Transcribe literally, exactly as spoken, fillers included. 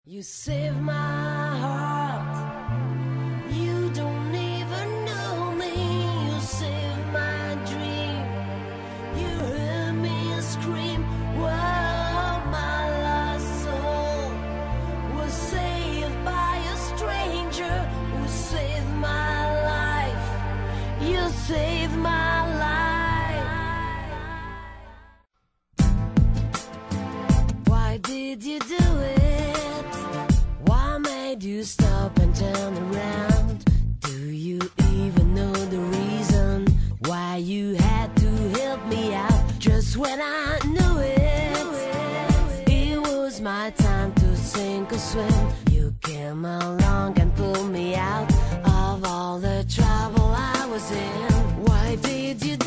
You save my heart. You don't even know me. You save my dream. You heard me scream. Wow, my lost soul was saved by a stranger who saved my life. You saved my life. Why did you do it? Why made you stop and turn around? Do you even know the reason why you had to help me out just when I knew it? It was my time to sink or swim. You came along and pulled me out of all the trouble I was in. Why did you